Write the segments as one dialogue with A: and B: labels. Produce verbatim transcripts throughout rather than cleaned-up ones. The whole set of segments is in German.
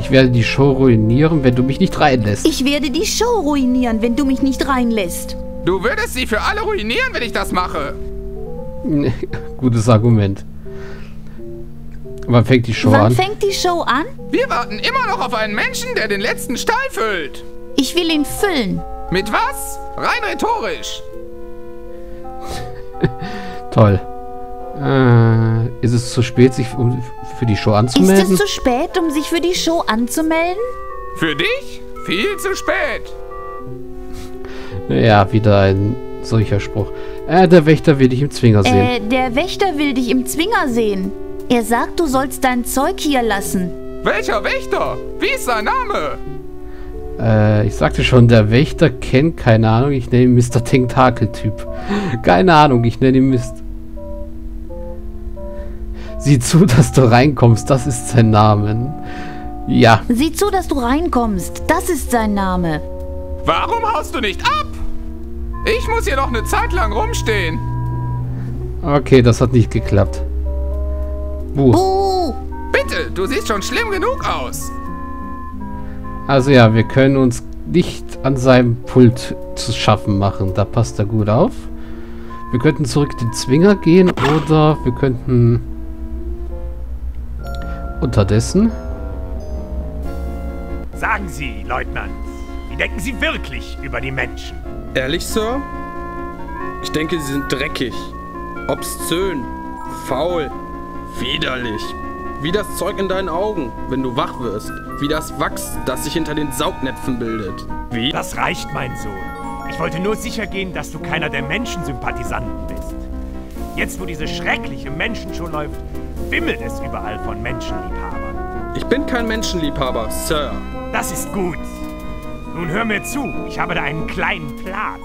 A: Ich werde die Show ruinieren, wenn du mich nicht reinlässt.
B: Ich werde die Show ruinieren, wenn du mich nicht reinlässt.
C: Du würdest sie für alle ruinieren, wenn ich das mache.
A: Gutes Argument. Wann fängt die Show
B: Wann
A: an?
B: Wann fängt die Show an?
C: Wir warten immer noch auf einen Menschen, der den letzten Stall füllt.
B: Ich will ihn füllen.
C: Mit was? Rein rhetorisch.
A: Toll. Äh, ist es zu spät, sich um, für die Show anzumelden?
B: Ist es zu spät, um sich für die Show anzumelden?
C: Für dich? Viel zu spät.
A: Ja, wieder ein solcher Spruch. Äh, der Wächter will dich im Zwinger sehen.
B: Äh, der Wächter will dich im Zwinger sehen. Er sagt, du sollst dein Zeug hier lassen.
C: Welcher Wächter? Wie ist sein Name?
A: Äh, ich sagte schon, der Wächter kennt, keine Ahnung, ich nenne ihn Mister Tentakel-Typ. Keine Ahnung, ich nenne ihn Mist. Sieh zu, dass du reinkommst, das ist sein Name. Ja.
B: Sieh zu, dass du reinkommst, das ist sein Name.
C: Warum haust du nicht ab? Ich muss hier noch eine Zeit lang rumstehen.
A: Okay, das hat nicht geklappt. Buh.
B: Buh.
C: Bitte, du siehst schon schlimm genug aus.
A: Also ja, wir können uns nicht an seinem Pult zu schaffen machen. Da passt er gut auf. Wir könnten zurück in den Zwinger gehen oder wir könnten unterdessen...
D: Sagen Sie, Leutnant, wie denken Sie wirklich über die Menschen?
E: Ehrlich, Sir? Ich denke, sie sind dreckig, obszön, faul, widerlich. Wie das Zeug in deinen Augen, wenn du wach wirst. Wie das Wachs, das sich hinter den Saugnäpfen bildet. Wie?
D: Das reicht, mein Sohn. Ich wollte nur sicher gehen, dass du keiner der Menschensympathisanten bist. Jetzt, wo diese schreckliche Menschenshow läuft, wimmelt es überall von Menschenliebhabern.
E: Ich bin kein Menschenliebhaber, Sir.
D: Das ist gut. Nun hör mir zu, ich habe da einen kleinen Plan.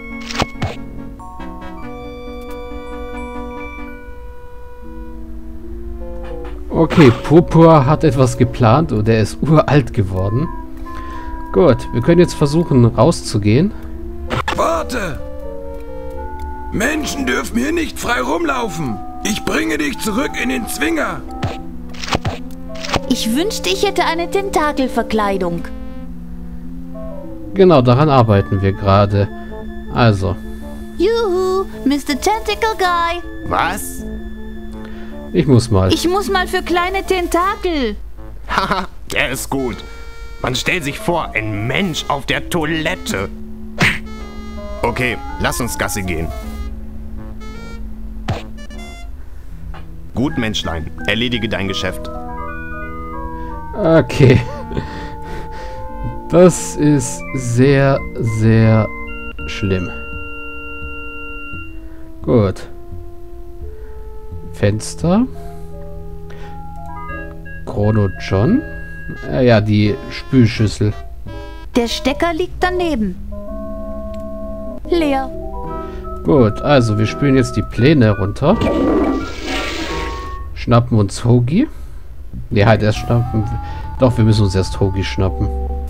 A: Okay, Purpur hat etwas geplant und er ist uralt geworden. Gut, wir können jetzt versuchen rauszugehen.
F: Warte! Menschen dürfen hier nicht frei rumlaufen. Ich bringe dich zurück in den Zwinger.
B: Ich wünschte, ich hätte eine Tentakelverkleidung.
A: Genau, daran arbeiten wir gerade. Also.
B: Juhu, Mister Tentacle Guy.
C: Was?
A: Ich muss mal.
B: Ich muss mal für kleine Tentakel.
G: Haha, der ist gut. Man stellt sich vor, ein Mensch auf der Toilette. Okay, lass uns Gassi gehen. Gut, Menschlein, erledige dein Geschäft.
A: Okay. Das ist sehr, sehr schlimm. Gut. Fenster. Chrono John. Äh, ja, die Spülschüssel.
B: Der Stecker liegt daneben. Leer.
A: Gut, also wir spülen jetzt die Pläne runter. Schnappen uns Hogi. Ne, halt erst schnappen. Doch, wir müssen uns erst Hogi schnappen.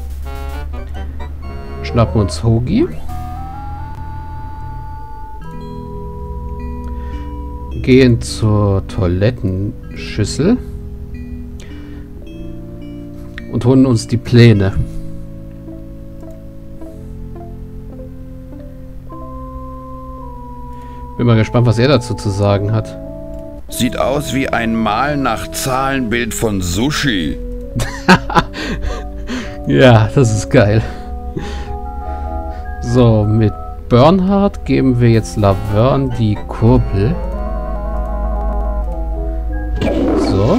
A: Schnappen uns Hogi. Gehen zur Toilettenschüssel. Und holen uns die Pläne. Bin mal gespannt, was er dazu zu sagen hat.
F: Sieht aus wie ein Mal nach Zahlenbild von Sushi.
A: Ja, das ist geil. So, mit Bernhard geben wir jetzt Laverne die Kurbel. So.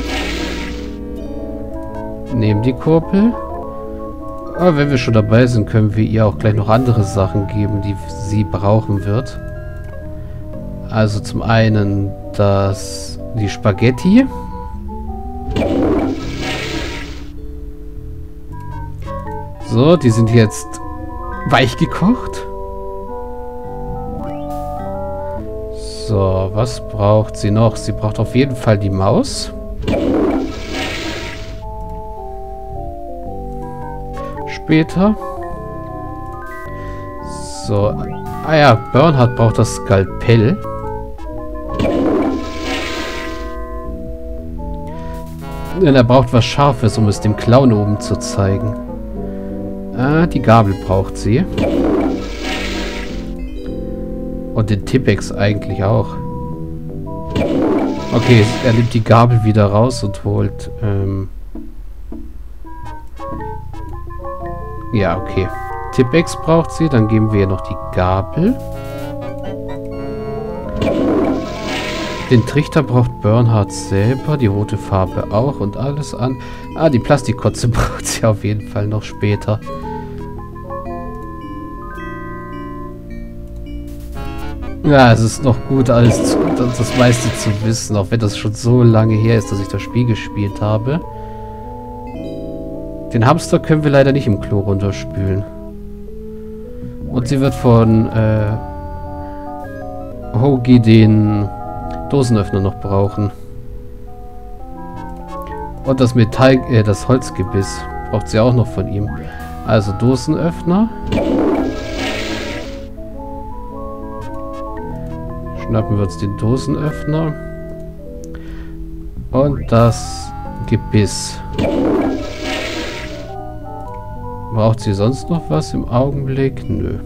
A: Nehmen die Kurbel. Aber wenn wir schon dabei sind, können wir ihr auch gleich noch andere Sachen geben, die sie brauchen wird. Also zum einen das die Spaghetti. So, die sind jetzt weich gekocht. So, was braucht sie noch? Sie braucht auf jeden Fall die Maus. Später. So. Ah ja, Bernhard braucht das Skalpell. Denn er braucht was Scharfes, um es dem Clown oben zu zeigen. Ah, die Gabel braucht sie. Und den Tippex eigentlich auch. Okay, er nimmt die Gabel wieder raus und holt... Ähm ja, okay. Tippex braucht sie, dann geben wir ihr noch die Gabel. Den Trichter braucht Bernhard selber, die rote Farbe auch und alles an. Ah, die Plastikkotze braucht sie auf jeden Fall noch später. Ja, es ist noch gut, alles zu, das meiste zu wissen, auch wenn das schon so lange her ist, dass ich das Spiel gespielt habe. Den Hamster können wir leider nicht im Klo runterspülen. Und sie wird von äh, Hoagie den Dosenöffner noch brauchen. Und das Metall, äh, das Holzgebiss braucht sie auch noch von ihm. Also Dosenöffner. Schnappen wir uns den Dosenöffner. Und das Gebiss. Braucht sie sonst noch was im Augenblick? Nö.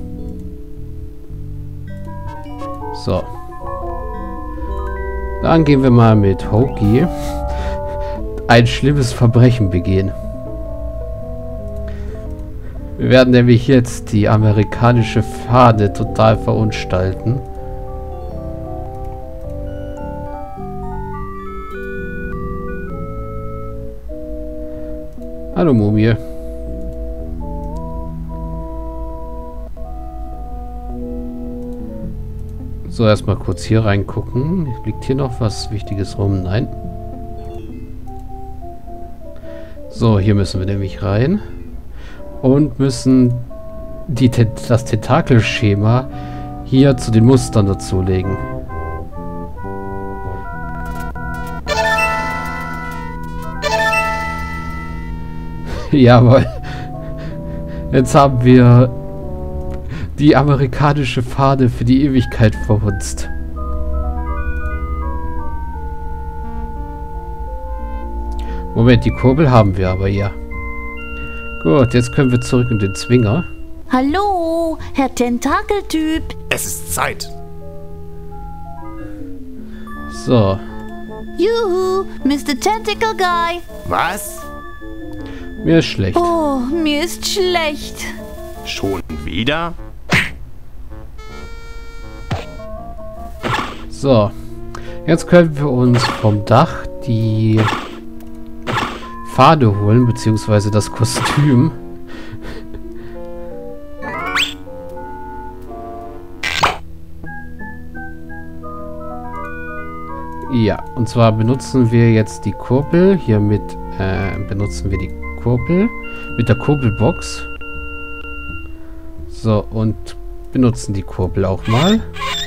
A: So. Dann gehen wir mal mit Hoagie ein schlimmes Verbrechen begehen. Wir werden nämlich jetzt die amerikanische Fahne total verunstalten. Hallo Mumie. So, erstmal kurz hier reingucken. Liegt hier noch was Wichtiges rum? Nein. So, hier müssen wir nämlich rein. Und müssen die, das Tentakelschema hier zu den Mustern dazulegen. Jawohl. Jetzt haben wir die amerikanische Fahne für die Ewigkeit verhunzt. Moment, die Kurbel haben wir aber ja. Gut, jetzt können wir zurück in den Zwinger.
B: Hallo, Herr Tentakeltyp.
G: Es ist Zeit.
A: So.
B: Juhu, Mister Tentacle Guy.
G: Was?
A: Mir ist schlecht.
B: Oh, mir ist schlecht.
G: Schon wieder?
A: So. Jetzt können wir uns vom Dach die Fahne holen, beziehungsweise das Kostüm. Ja, und zwar benutzen wir jetzt die Kurbel. Hiermit äh, benutzen wir die Kurbel mit der Kurbelbox. So, und benutzen die Kurbel auch mal.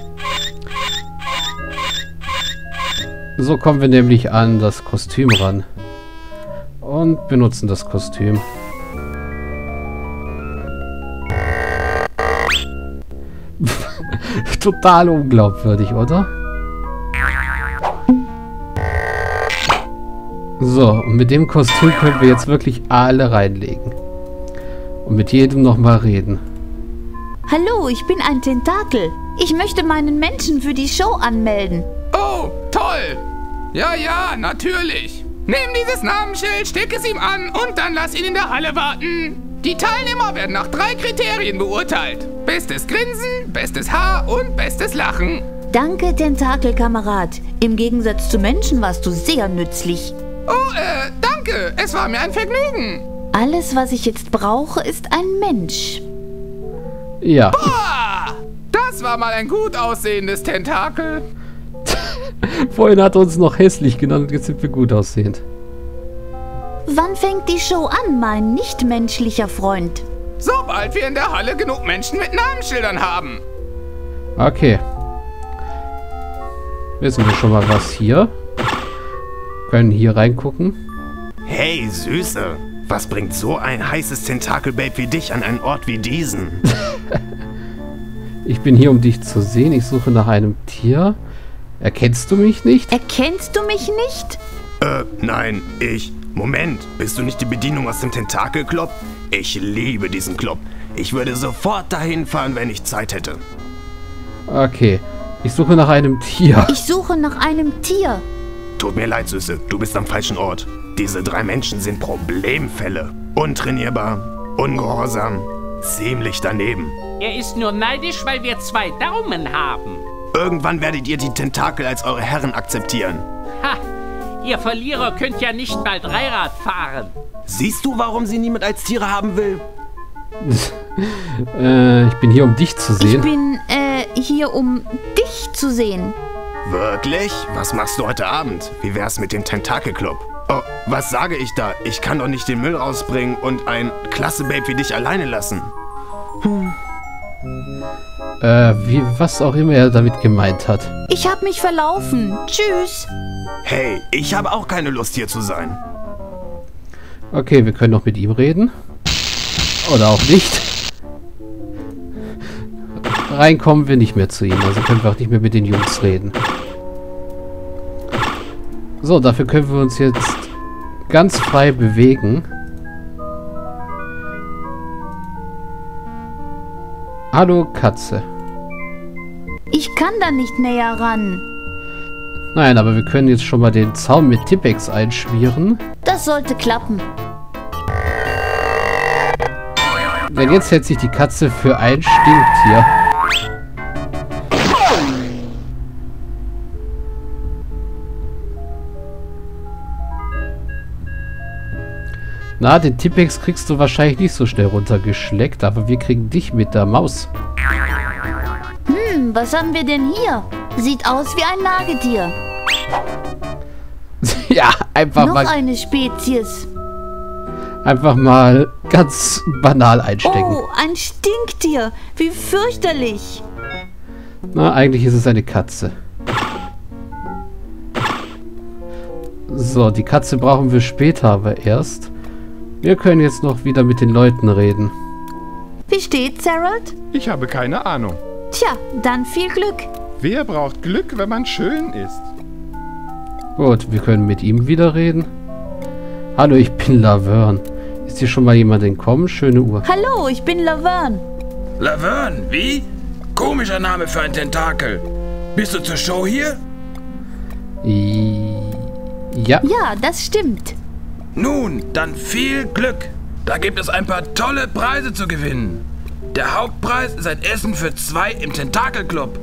A: So kommen wir nämlich an das Kostüm ran. Und benutzen das Kostüm. Total unglaubwürdig, oder? So, und mit dem Kostüm können wir jetzt wirklich alle reinlegen. Und mit jedem nochmal reden.
B: Hallo, ich bin ein Tentakel. Ich möchte meinen Menschen für die Show anmelden.
C: Oh, toll! Ja, ja, natürlich. Nimm dieses Namensschild, steck es ihm an und dann lass ihn in der Halle warten. Die Teilnehmer werden nach drei Kriterien beurteilt. Bestes Grinsen, bestes Haar und bestes Lachen.
B: Danke, Tentakelkamerad. Im Gegensatz zu Menschen warst du sehr nützlich.
C: Oh, äh, danke. Es war mir ein Vergnügen.
B: Alles, was ich jetzt brauche, ist ein Mensch.
A: Ja.
C: Boah, das war mal ein gut aussehendes Tentakel.
A: Vorhin hat er uns noch hässlich genannt und jetzt sind wir gut aussehend.
B: Wann fängt die Show an, mein nichtmenschlicher Freund?
C: Sobald wir in der Halle genug Menschen mit Namensschildern haben.
A: Okay. Wissen wir schon mal was hier. Können hier reingucken.
G: Hey, Süße. Was bringt so ein heißes Tentakelbabe wie dich an einen Ort wie diesen?
A: Ich bin hier, um dich zu sehen. Ich suche nach einem Tier. Erkennst du mich nicht?
B: Erkennst du mich nicht?
G: Äh, nein, ich. Moment, bist du nicht die Bedienung aus dem Tentakel-Club? Ich liebe diesen Club. Ich würde sofort dahin fahren, wenn ich Zeit hätte.
A: Okay. Ich suche nach einem Tier.
B: Ich suche nach einem Tier.
G: Tut mir leid, Süße, du bist am falschen Ort. Diese drei Menschen sind Problemfälle. Untrainierbar, ungehorsam, ziemlich daneben.
H: Er ist nur neidisch, weil wir zwei Daumen haben.
G: Irgendwann werdet ihr die Tentakel als eure Herren akzeptieren.
H: Ha! Ihr Verlierer könnt ja nicht mal Dreirad fahren.
G: Siehst du, warum sie niemand als Tiere haben will?
A: äh, ich bin hier, um dich zu sehen.
B: Ich bin, äh, hier, um dich zu sehen.
G: Wirklich? Was machst du heute Abend? Wie wär's mit dem Tentakel-Club? Oh, was sage ich da? Ich kann doch nicht den Müll rausbringen und ein Klasse-Babe wie dich alleine lassen.
A: Hm. Äh, wie, was auch immer er damit gemeint hat.
B: Ich hab mich verlaufen. Tschüss.
G: Hey, ich habe auch keine Lust, hier zu sein.
A: Okay, wir können noch mit ihm reden. Oder auch nicht. Reinkommen wir nicht mehr zu ihm, also können wir auch nicht mehr mit den Jungs reden. So, dafür können wir uns jetzt ganz frei bewegen. Hallo, Katze.
B: Ich kann da nicht näher ran.
A: Nein, aber wir können jetzt schon mal den Zaun mit Tippex einschmieren.
B: Das sollte klappen.
A: Denn jetzt hält sich die Katze für ein Stinktier. Na, den Tippex kriegst du wahrscheinlich nicht so schnell runtergeschleckt, aber wir kriegen dich mit der Maus.
B: Hm, was haben wir denn hier? Sieht aus wie ein Nagetier.
A: Ja, einfach
B: Noch
A: mal...
B: eine Spezies.
A: Einfach mal ganz banal einstecken.
B: Oh, ein Stinktier. Wie fürchterlich.
A: Na, eigentlich ist es eine Katze. So, die Katze brauchen wir später aber erst. Wir können jetzt noch wieder mit den Leuten reden.
B: Wie steht's, Harold?
I: Ich habe keine Ahnung.
B: Tja, dann viel Glück.
I: Wer braucht Glück, wenn man schön ist?
A: Gut, wir können mit ihm wieder reden. Hallo, ich bin Laverne. Ist hier schon mal jemand entkommen? Schöne Uhr.
B: Hallo, ich bin Laverne.
F: Laverne, wie? Komischer Name für ein Tentakel. Bist du zur Show hier?
A: Ja.
B: Ja, das stimmt.
F: Nun, dann viel Glück. Da gibt es ein paar tolle Preise zu gewinnen. Der Hauptpreis ist ein Essen für zwei im Tentakel-Club.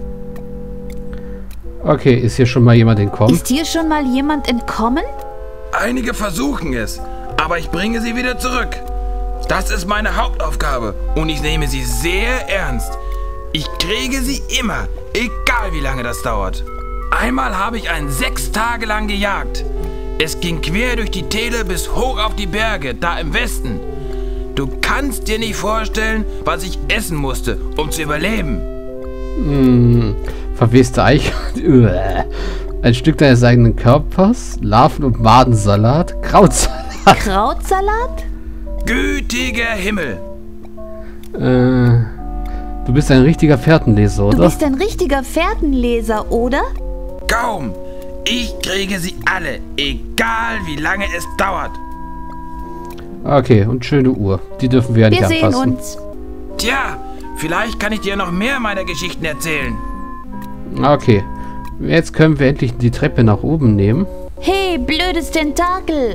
A: Okay, ist hier schon mal jemand entkommen?
B: Ist hier schon mal jemand entkommen?
F: Einige versuchen es, aber ich bringe sie wieder zurück. Das ist meine Hauptaufgabe und ich nehme sie sehr ernst. Ich kriege sie immer, egal wie lange das dauert. Einmal habe ich einen sechs Tage lang gejagt. Es ging quer durch die Täler bis hoch auf die Berge, da im Westen. Du kannst dir nicht vorstellen, was ich essen musste, um zu überleben.
A: Hm, verweste Eich. Ein Stück deines eigenen Körpers, Larven- und Madensalat, Krautsalat.
B: Krautsalat?
F: Gütiger Himmel.
A: Äh, du bist ein richtiger Fährtenleser, oder?
B: Du bist ein richtiger Fährtenleser, oder?
F: Kaum. Ich kriege sie alle, egal wie lange es dauert.
A: Okay, und schöne Uhr. Die dürfen wir ja nicht
B: Wir sehen
A: anfassen.
B: uns.
F: Tja, vielleicht kann ich dir noch mehr meiner Geschichten erzählen.
A: Okay. Jetzt können wir endlich die Treppe nach oben nehmen.
B: Hey, blödes Tentakel.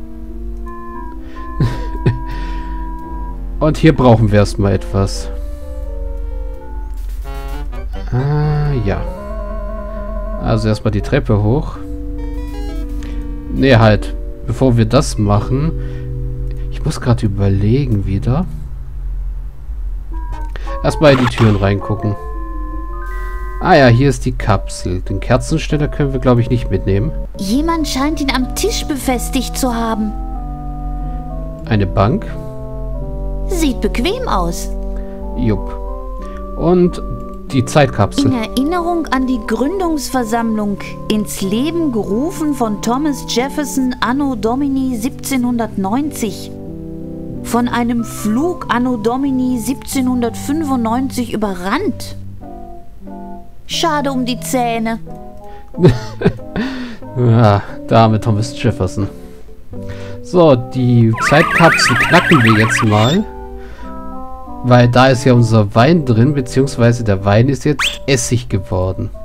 A: Und hier brauchen wir erstmal etwas. Ah, ja. Also erstmal die Treppe hoch. Nee, halt. Bevor wir das machen... Ich muss gerade überlegen wieder. Erstmal in die Türen reingucken. Ah ja, hier ist die Kapsel. Den Kerzenständer können wir, glaube ich, nicht mitnehmen.
B: Jemand scheint ihn am Tisch befestigt zu haben.
A: Eine Bank.
B: Sieht bequem aus.
A: Jupp. Und die Zeitkapsel.
B: In Erinnerung an die Gründungsversammlung, ins Leben gerufen von Thomas Jefferson anno Domini siebzehnhundertneunzig. Von einem Flug anno Domini siebzehnhundertfünfundneunzig überrannt. Schade um die Zähne.
A: Ja, Der arme Thomas Jefferson. So, die Zeitkapsel knacken wir jetzt mal. Weil da ist ja unser Wein drin, beziehungsweise der Wein ist jetzt Essig geworden.